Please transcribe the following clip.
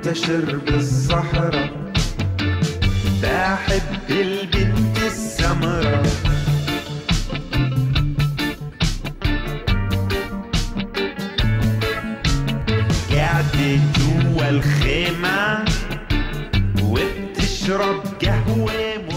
منتشر بالصحراء، بحب البنت السمرة. قاعدة جوا الخيمة وبتشرب قهوة